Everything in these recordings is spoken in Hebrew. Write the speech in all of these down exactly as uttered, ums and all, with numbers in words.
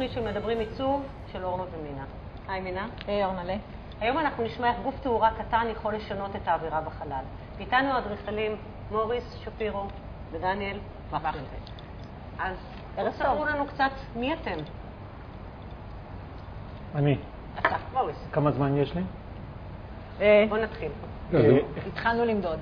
התוכנית של מדברים עיצוב של אורנה ומינה. היי מינה. היי אורנלה. היום אנחנו נשמע איך גוף תאורה קטן יכול לשנות את האווירה בחלל. איתנו האדריכלים מוריס שפירו ודניאל וחפלד. אז תספרו לנו קצת מי אתם. אני. אתה, מוריס. כמה זמן יש לי? בוא נתחיל. התחלנו למדוד.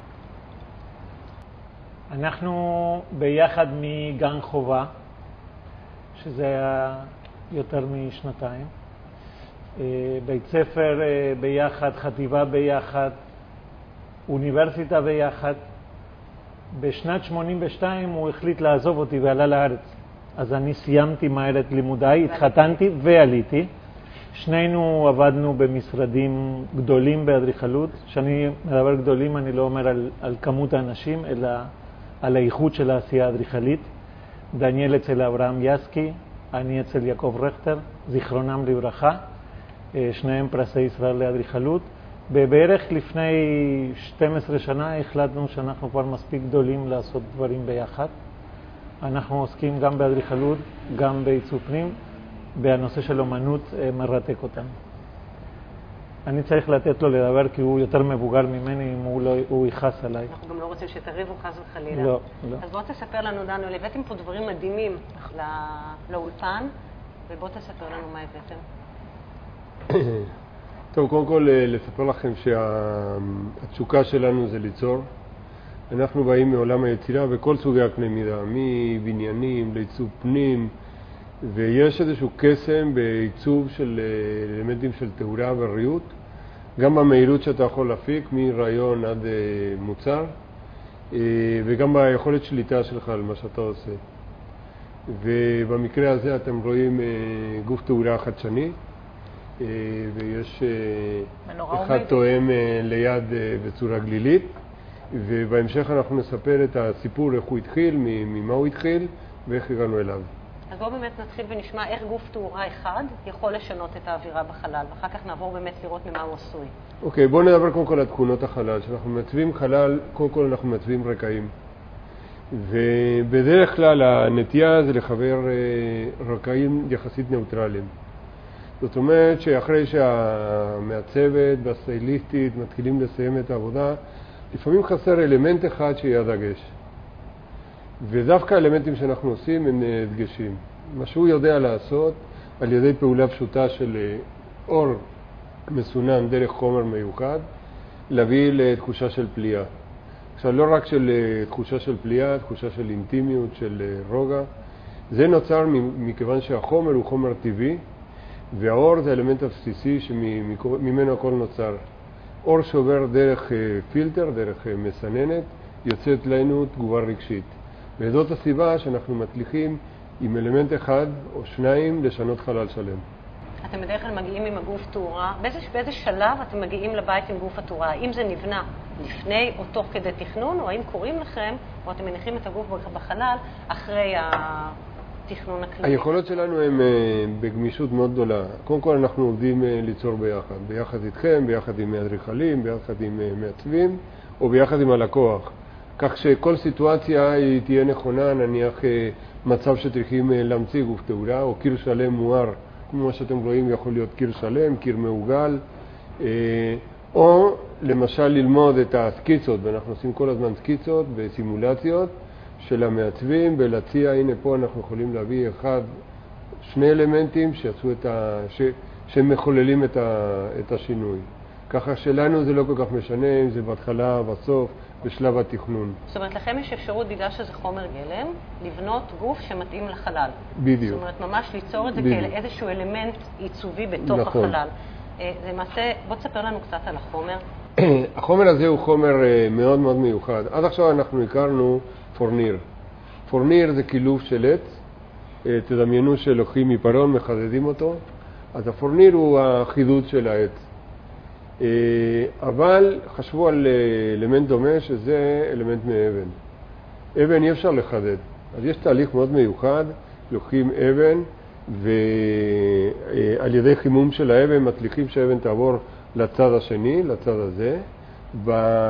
אנחנו ביחד מגן חובה, שזה היה יותר משנתיים. בית ספר ביחד, חטיבה ביחד, אוניברסיטה ביחד. בשנת שמונים ושתיים הוא החליט לעזוב אותי ועלה לארץ. אז אני סיימתי מהר את לימודיי, התחתנתי ועליתי. שנינו עבדנו במשרדים גדולים באדריכלות. כשאני מדבר גדולים אני לא אומר על, על כמות האנשים, אלא על האיכות של העשייה האדריכלית. דניאל אצל אברהם יסקי, אני אצל יעקב רכטר, זיכרונם לברכה. שניהם פרסי ישראל לאדריכלות. בערך לפני שתים עשרה שנה החלטנו שאנחנו כבר מספיק גדולים לעשות דברים ביחד. אנחנו עוסקים גם באדריכלות, גם בעיצוב פנים. בנושא של אומנות מרתק אותנו. אני צריך לתת לו לדבר כי הוא יותר מבוגר ממני אם הוא, לא, הוא יכעס עליי. אנחנו גם לא רוצים שתריבו חס וחלילה. לא, לא. אז בוא תספר לנו, דניאל, הבאתם פה דברים מדהימים לא, לאולפן, ובוא תספר לנו מה הבאתם. טוב, קודם כל לספר לכם שהתשוקה שלנו זה ליצור. אנחנו באים מעולם היצירה בכל סוגי הקנה מידה, מבניינים לעיצוב פנים, ויש איזשהו קסם בעיצוב של אלמנטים של תאורה וריהוט, גם במהירות שאתה יכול להפיק מרעיון עד מוצר, וגם ביכולת שליטה שלך על מה שאתה עושה. ובמקרה הזה אתם רואים גוף תאורה חדשני, ויש אחד תואם ליד בצורה גלילית, ובהמשך אנחנו נספר את הסיפור, איך הוא התחיל, ממה הוא התחיל ואיך הגענו אליו. אז בואו באמת נתחיל ונשמע איך גוף תאורה אחד יכול לשנות את האווירה בחלל, ואחר כך נעבור באמת לראות ממה הוא עשוי. אוקיי, בואו נדבר קודם כל על תכונות החלל. כשאנחנו מעצבים חלל, קודם כל אנחנו מעצבים רקעים. ובדרך כלל הנטייה זה לחבר רקעים יחסית ניאוטרליים. זאת אומרת שאחרי שהמעצבת והסטייליסטית מתחילים לסיים את העבודה, לפעמים חסר אלמנט אחד שיהיה הדגש. ודווקא האלמנטים שאנחנו עושים הם דגשים. מה שהוא יודע לעשות על ידי פעולה פשוטה של אור מסונן דרך חומר מיוחד, להביא לתחושה של פליאה. עכשיו, לא רק של תחושה של פליאה, תחושה של אינטימיות, של רוגע. זה נוצר מכיוון שהחומר הוא חומר טבעי, והאור זה האלמנט הבסיסי שממנו הכל נוצר. אור שעובר דרך פילטר, דרך מסננת, יוצאת לנו תגובה רגשית. וזאת הסיבה שאנחנו מצליחים עם אלמנט אחד או שניים לשנות חלל שלם. אתם בדרך כלל מגיעים עם הגוף תאורה. באיזה, באיזה שלב אתם מגיעים לבית עם גוף התאורה? האם זה נבנה לפני או תוך כדי תכנון, או האם קוראים לכם, או אתם מניחים את הגוף בחלל אחרי התכנון הכללי? היכולות שלנו הן בגמישות מאוד גדולה. קודם כל אנחנו עובדים ליצור ביחד. ביחד איתכם, ביחד עם אדריכלים, ביחד עם מעצבים, או ביחד עם הלקוח. כך שכל סיטואציה היא תהיה נכונה, נניח מצב שצריכים להמציא גוף תאורה, או קיר שלם מואר, כמו שאתם רואים יכול להיות קיר שלם, קיר מעוגל, או למשל ללמוד את הסקיצות, ואנחנו עושים כל הזמן סקיצות וסימולציות של המעצבים, ולהציע, הנה פה אנחנו יכולים להביא אחד, שני אלמנטים שעשו את ה... ש... שמחוללים את, ה... את השינוי. ככה שלנו זה לא כל כך משנה אם זה בהתחלה, בסוף, בשלב התכנון. זאת אומרת, לכם יש אפשרות, בגלל שזה חומר גלם, לבנות גוף שמתאים לחלל. בדיוק. זאת אומרת, ממש ליצור את זה כאיזשהו אלמנט עיצובי בתוך נכון. החלל. זה מעשה, בוא תספר לנו קצת על החומר. החומר הזה הוא חומר מאוד מאוד מיוחד. עד עכשיו אנחנו הכרנו פורניר. פורניר זה קילוף של עץ. תדמיינו שלוקחים מפרון, מחדדים אותו. אז הפורניר הוא החידוד של העץ. אבל חשבו על אלמנט דומה שזה אלמנט מאבן. אבן אי אפשר לחדד. אז יש תהליך מאוד מיוחד, לוקחים אבן ועל ידי חימום של האבן מצליחים שהאבן תעבור לצד השני, לצד הזה.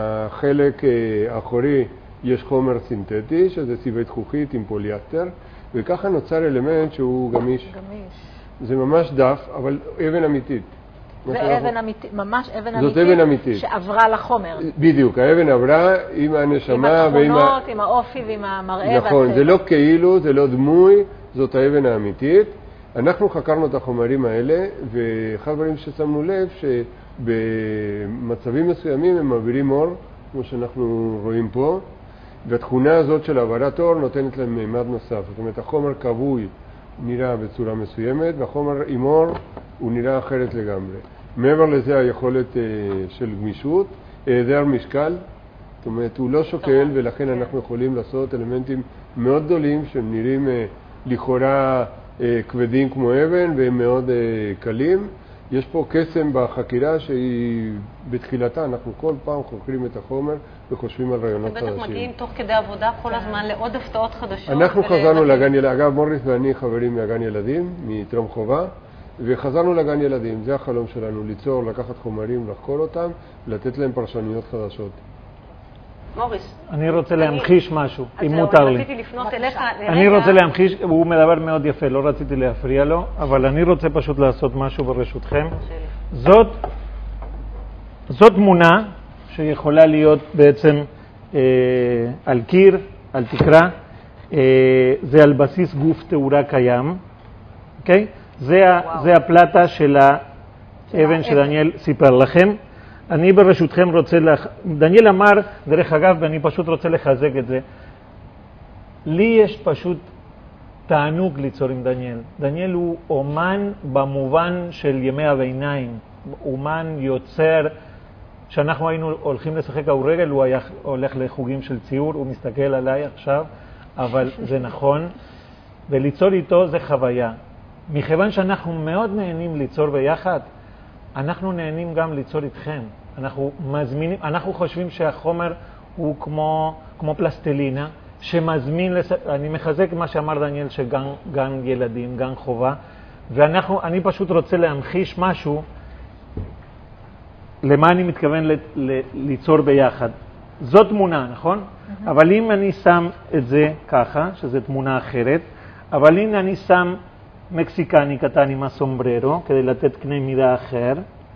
בחלק האחורי יש חומר סינתטי שזה סיבי זכוכית עם פוליאסטר, וככה נוצר אלמנט שהוא גמיש. גמיש. זה ממש דף, אבל אבן אמיתית. זה אבן אמיתית, ממש אבן זאת אמיתית, אבן אמיתית שעברה לחומר. בדיוק, האבן עברה עם הנשמה עם התכונות, עם האופי ועם המראה. נכון, זה לא כאילו, זה לא דמוי, זאת האבן האמיתית. אנחנו חקרנו את החומרים האלה, ואחד הדברים ששמנו לב שבמצבים מסוימים הם מעבירים אור, כמו שאנחנו רואים פה, והתכונה הזאת של העברת אור נותנת להם מימד נוסף. זאת אומרת, החומר כבוי נראה בצורה מסוימת, והחומר עם אור הוא נראה אחרת לגמרי. מעבר לזה היכולת של גמישות, היעדר משקל, זאת אומרת, הוא לא שוקל, ולכן אנחנו יכולים לעשות אלמנטים מאוד גדולים שהם נראים לכאורה כבדים כמו אבן והם מאוד קלים. יש פה קסם בחקירה שהיא בתחילתה, אנחנו כל פעם חוקרים את החומר וחושבים על רעיונות חדשים. אתם בטח מגיעים תוך כדי עבודה כל הזמן לעוד הפתעות חדשות. אנחנו חזרנו לגן ילדים, אגב מוריס ואני חברים מהגן ילדים, מטרום חובה, וחזרנו לגן ילדים, זה החלום שלנו, ליצור, לקחת חומרים, לחקור אותם, לתת להם פרשנויות חדשות. מוריס. אני רוצה להמחיש משהו, אם מותר לי. אז רציתי לפנות אליך. אני רוצה להמחיש, הוא מדבר מאוד יפה, לא רציתי להפריע לו, אבל אני רוצה פשוט לעשות משהו ברשותכם. זאת, זאת תמונה שיכולה להיות בעצם אה, על קיר, על תקרה, אה, זה על בסיס גוף תאורה קיים, אוקיי? זה, זה הפלטה של האבן שדניאל סיפר לכם. אני ברשותכם רוצה, לח... דניאל אמר, דרך אגב, ואני פשוט רוצה לחזק את זה, לי יש פשוט תענוג ליצור עם דניאל. דניאל הוא אומן במובן של ימי הביניים, אומן יוצר, שאנחנו היינו הולכים לשחק כדורגל, הוא היה הולך לחוגים של ציור, הוא מסתכל עליי עכשיו, אבל זה נכון, וליצור איתו זה חוויה. מכיוון שאנחנו מאוד נהנים ליצור ביחד, אנחנו נהנים גם ליצור איתכם. אנחנו מזמינים, אנחנו חושבים שהחומר הוא כמו, כמו פלסטלינה, שמזמין, לס... אני מחזק מה שאמר דניאל, שגן גן ילדים, גן חובה, ואנחנו, אני פשוט רוצה להמחיש משהו, למה אני מתכוון ל, ל, ליצור ביחד. זו תמונה, נכון? Mm-hmm. אבל אם אני שם את זה ככה, שזו תמונה אחרת, אבל אם אני שם מקסיקני קטן עם הסומבררו, כדי לתת קנה מידה אחר,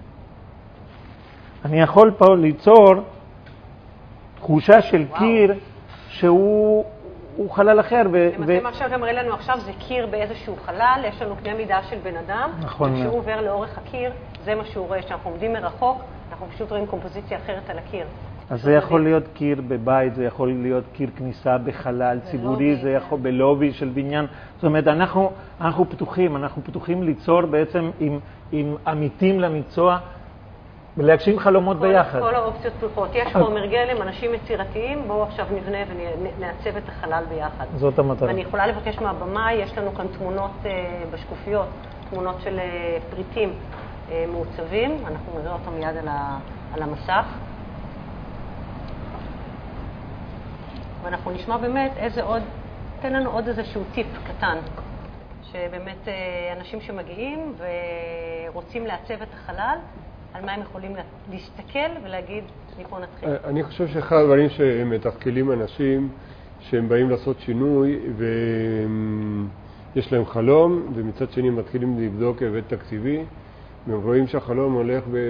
אני יכול פה ליצור תחושה של וואו. קיר שהוא הוא חלל אחר. ו- אם אתם עכשיו גם מראה לנו עכשיו, זה קיר באיזשהו חלל, יש לנו קנה מידה של בן אדם, נכון. כשהוא עובר לאורך הקיר, זה מה שהוא רואה, שאנחנו עומדים מרחוק, אנחנו פשוט רואים קומפוזיציה אחרת על הקיר. אז זה יכול להיות קיר בבית, זה יכול להיות קיר כניסה בחלל ציבורי, זה יכול בלובי של בניין. זאת אומרת, אנחנו, אנחנו פתוחים, אנחנו פתוחים ליצור בעצם עם, עם עמיתים למקצוע, ולהגשים חלומות כל, ביחד. כל האופציות פתוחות. יש חומר גלם, אנשים יצירתיים, בואו עכשיו נבנה ונעצב את החלל ביחד. זאת המטרה. ואני יכולה לבקש מהבמה, יש לנו כאן תמונות uh, בשקופיות, תמונות של uh, פריטים uh, מעוצבים, אנחנו נראה אותם מיד על, ה, על המסך. ואנחנו נשמע באמת איזה עוד, תן לנו עוד איזשהו טיפ קטן, שבאמת אנשים שמגיעים ורוצים לעצב את החלל, על מה הם יכולים להסתכל ולהגיד, מפה נתחיל. אני חושב שאחד הדברים שמתחכלים אנשים, שהם באים לעשות שינוי ויש להם חלום, ומצד שני מתחילים לבדוק היבט תקציבי, והם רואים שהחלום הולך ב...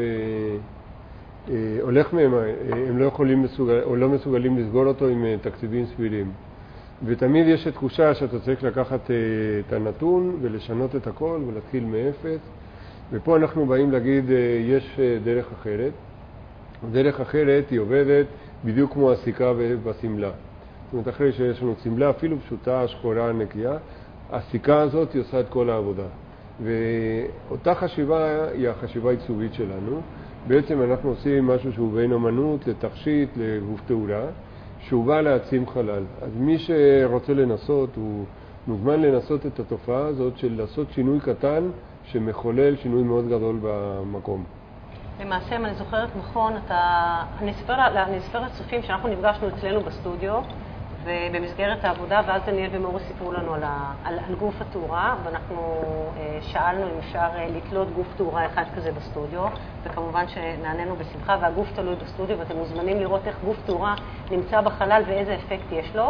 הולך מהם, הם לא יכולים מסוגל, או לא מסוגלים לסגור אותו עם תקציבים סבירים. ותמיד יש תחושה שאתה צריך לקחת את הנתון ולשנות את הכל ולהתחיל מאפס. ופה אנחנו באים להגיד, יש דרך אחרת. דרך אחרת היא עובדת בדיוק כמו הסיכה בסמלה. זאת אומרת, אחרי שיש לנו סמלה אפילו פשוטה, שחורה, נקייה, הסיכה הזאת היא עושה את כל העבודה. ואותה חשיבה היא החשיבה העיצובית שלנו. בעצם אנחנו עושים משהו שהוא בין אמנות לתכשיט, לגוף תאורה, שהוא בא להעצים חלל. אז מי שרוצה לנסות, הוא מוזמן לנסות את התופעה הזאת של לעשות שינוי קטן שמחולל שינוי מאוד גדול במקום. למעשה, אם אני זוכרת נכון, אתה... אני אספר לצופים שאנחנו נפגשנו אצלנו בסטודיו, ובמסגרת העבודה, ואז דניאל ומוריס סיפרו לנו על, ה... על... על גוף התאורה, ואנחנו אה, שאלנו אם אפשר אה, לתלות גוף תאורה אחד כזה בסטודיו, וכמובן שנעננו בשמחה, והגוף תלוי בסטודיו, ואתם מוזמנים לראות איך גוף תאורה נמצא בחלל ואיזה אפקט יש לו.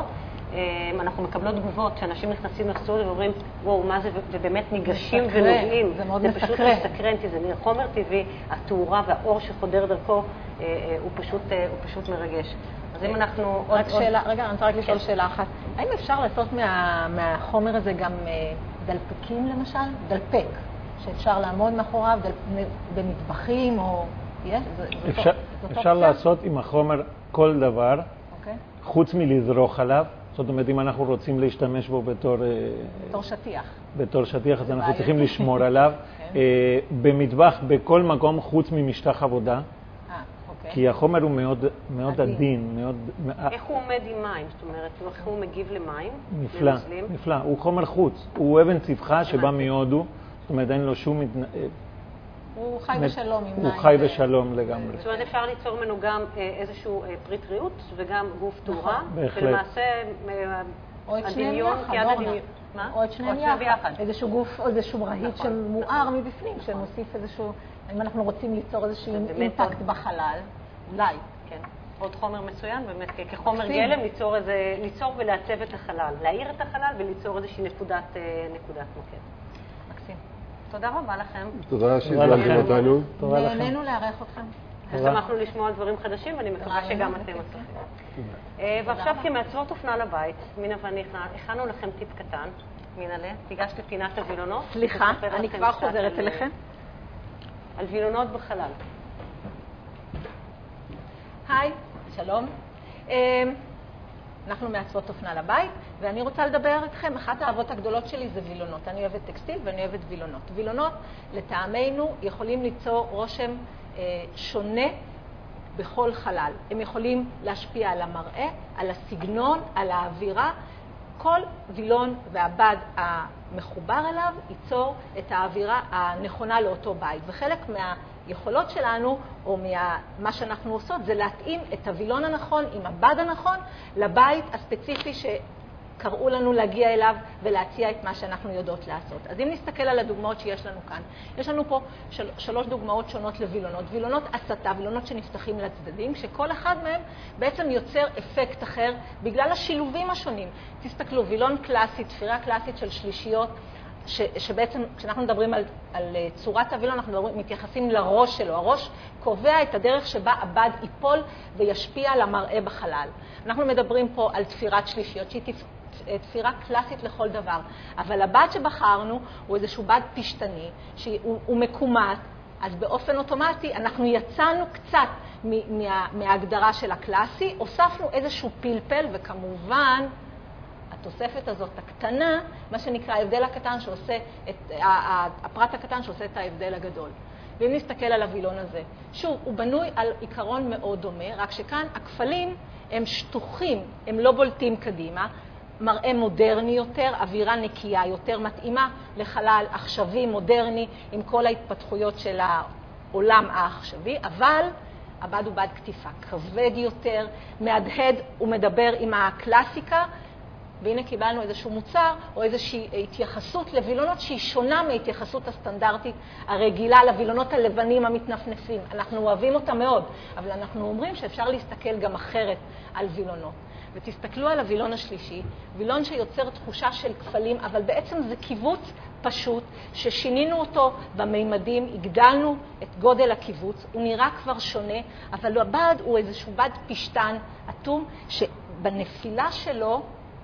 אנחנו מקבלות תגובות שאנשים נכנסים לסטודיו ואומרים, וואו, מה זה, ובאמת ניגשים מסקרן, ונוגעים. זה מאוד זה מסקרן. פשוט מסקרן, כי זה חומר טבעי, התאורה והאור שחודר דרכו, הוא פשוט, הוא פשוט מרגש. אז אם אנחנו... רק שאלה, רגע, אני רוצה רק לשאול שאלה אחת. האם אפשר לעשות מה, מהחומר הזה גם דלפקים למשל? דלפק, שאפשר לעמוד מאחוריו דל, במטבחים או... יש? זה, זה אפשר, זאת אפשר אופציה? לעשות עם החומר כל דבר, אוקיי. חוץ מלזרוק עליו. זאת אומרת, אם אנחנו רוצים להשתמש בו בתור... בתור שטיח. בתור שטיח, אז אנחנו בעיה. צריכים לשמור עליו. כן. במטבח, בכל מקום חוץ ממשטח עבודה, אה, אוקיי. כי החומר הוא מאוד, מאוד עדין. עדין, מאוד... איך הוא עומד עם מים? זאת אומרת, איך הוא מגיב למים? נפלא, לנוזלים? נפלא. הוא חומר חוץ. הוא אבן צבחה שבא מהודו, זאת אומרת, אין לו שום... הוא חי בשלום עם מים. הוא חי בשלום לגמרי. זאת אומרת, אפשר ליצור ממנו גם איזשהו פריט ריהוט וגם גוף תאורה. בהחלט. ולמעשה, או את שניהם הדמיון, יחד, כיד אורנה. הדמיון. מה? או את שניהם יחד. איזשהו גוף או איזשהו רהיט נכון, שמואר נכון. מבפנים, שמוסיף איזשהו... אם אנחנו רוצים ליצור איזשהו זה באמת אימפקט עוד- בחלל, אולי. כן. עוד חומר מצוין, באמת, כ- כחומר מקסים. גלם, ליצור איזה, ליצור ולעצב את החלל. להאיר את החלל וליצור איזושהי נקודת, אה, נקודת מוקד. מקסים. תודה רבה לכם. תודה שהזמנתם לכם. אותנו. תודה לכם. נהנינו לארח אתכם. תודה. שמחנו לשמוע על דברים חדשים, ואני מקווה רעיונות שגם וכיף. אתם מצליחים. אה, ועכשיו כמעצבות אופנה לבית, מינה ואני הכנו לכם טיפ קטן. מינהלה, תיגש לפינת הווילונות. סליחה, ותספר אני לכם כבר קצת חוזרת על, אליכם. על וילונות בחלל. היי, שלום. אה, אנחנו מעצבות אופנה לבית, ואני רוצה לדבר איתכם, אחת האהבות הגדולות שלי זה וילונות. אני אוהבת טקסטיל ואני אוהבת וילונות. וילונות, לטעמנו, יכולים ליצור רושם אה, שונה בכל חלל. הם יכולים להשפיע על המראה, על הסגנון, על האווירה. כל וילון והבד המחובר אליו ייצור את האווירה הנכונה לאותו בית. וחלק מהיכולות שלנו, או מה שאנחנו עושות, זה להתאים את הוילון הנכון עם הבד הנכון לבית הספציפי שקראו לנו להגיע אליו ולהציע את מה שאנחנו יודעות לעשות. אז אם נסתכל על הדוגמאות שיש לנו כאן, יש לנו פה של, שלוש דוגמאות שונות לווילונות. וילונות הסתה, וילונות שנפתחים לצדדים, שכל אחד מהם בעצם יוצר אפקט אחר בגלל השילובים השונים. תסתכלו, וילון קלאסי, תפירה קלאסית של שלישיות, ש, שבעצם כשאנחנו מדברים על, על צורת הווילון, אנחנו מדברים, מתייחסים לראש שלו. הראש קובע את הדרך שבה הבד ייפול וישפיע על המראה בחלל. אנחנו מדברים פה על תפירת שלישיות, שהיא תפירה קלאסית לכל דבר. אבל הבד שבחרנו הוא איזשהו בד פשטני, שהוא הוא מקומט, אז באופן אוטומטי אנחנו יצאנו קצת מה, מההגדרה של הקלאסי, הוספנו איזשהו פלפל, וכמובן התוספת הזאת הקטנה, מה שנקרא ההבדל הקטן שעושה, את, הפרט הקטן שעושה את ההבדל הגדול. ואם נסתכל על הווילון הזה, שוב, הוא בנוי על עיקרון מאוד דומה, רק שכאן הכפלים הם שטוחים, הם לא בולטים קדימה, מראה מודרני יותר, אווירה נקייה יותר, מתאימה לחלל עכשווי, מודרני, עם כל ההתפתחויות של העולם העכשווי, אבל הבד הוא בד כתיפה, כבד יותר, מהדהד ומדבר עם הקלאסיקה, והנה קיבלנו איזשהו מוצר או איזושהי התייחסות לווילונות שהיא שונה מהתייחסות הסטנדרטית הרגילה לווילונות הלבנים המתנפנפים. אנחנו אוהבים אותם מאוד, אבל אנחנו אומרים שאפשר להסתכל גם אחרת על וילונות. ותסתכלו על הווילון השלישי, וילון שיוצר תחושה של כפלים, אבל בעצם זה קיבוץ פשוט ששינינו אותו בממדים, הגדלנו את גודל הקיבוץ, הוא נראה כבר שונה, אבל הבד הוא איזשהו בד פשטן, אטום, שבנפילה שלו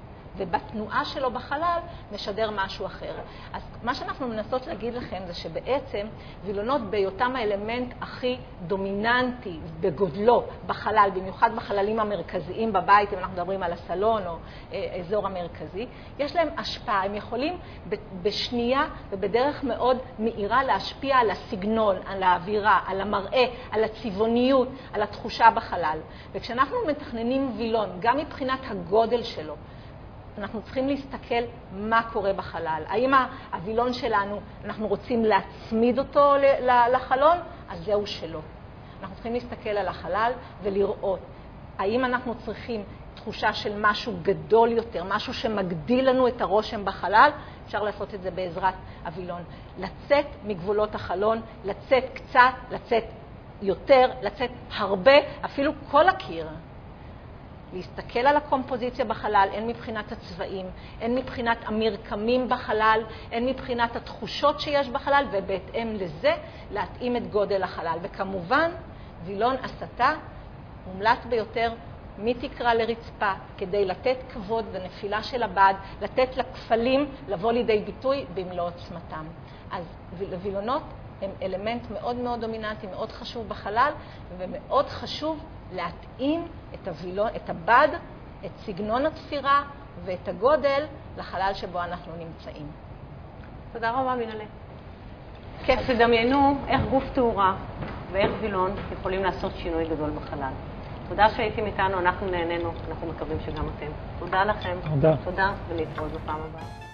ובתנועה שלו בחלל משדר משהו אחר. אז מה שאנחנו מנסות להגיד לכם זה שבעצם וילונות בהיותם האלמנט הכי דומיננטי בגודלו בחלל, במיוחד בחללים המרכזיים בבית, אם אנחנו מדברים על הסלון או אה, אזור המרכזי, יש להם השפעה. הם יכולים בשנייה ובדרך מאוד מהירה להשפיע על הסגנון, על האווירה, על המראה, על הצבעוניות, על התחושה בחלל. וכשאנחנו מתכננים וילון, גם מבחינת הגודל שלו, אנחנו צריכים להסתכל מה קורה בחלל. האם הווילון שלנו, אנחנו רוצים להצמיד אותו לחלון? אז זהו שלא. אנחנו צריכים להסתכל על החלל ולראות האם אנחנו צריכים תחושה של משהו גדול יותר, משהו שמגדיל לנו את הרושם בחלל. אפשר לעשות את זה בעזרת הווילון. לצאת מגבולות החלון, לצאת קצת, לצאת יותר, לצאת הרבה, אפילו כל הקיר. להסתכל על הקומפוזיציה בחלל, הן מבחינת הצבעים, הן מבחינת המרקמים בחלל, הן מבחינת התחושות שיש בחלל, ובהתאם לזה להתאים את גודל החלל. וכמובן, וילון הסתה מומלץ ביותר מתקרה לרצפה, כדי לתת כבוד ונפילה של הבד, לתת לכפלים לבוא לידי ביטוי במלוא עוצמתם. אז וילונות הם אלמנט מאוד מאוד דומיננטי, מאוד חשוב בחלל, ומאוד חשוב להתאים את הווילון, את הבד, את סגנון התפירה ואת הגודל לחלל שבו אנחנו נמצאים. תודה רבה, מנהלה. כיף, תדמיינו איך גוף תאורה ואיך וילון יכולים לעשות שינוי גדול בחלל. תודה שהייתם איתנו, אנחנו נהנינו, אנחנו מקווים שגם אתם. תודה לכם. תודה. תודה, ולהתראות בפעם הבאה.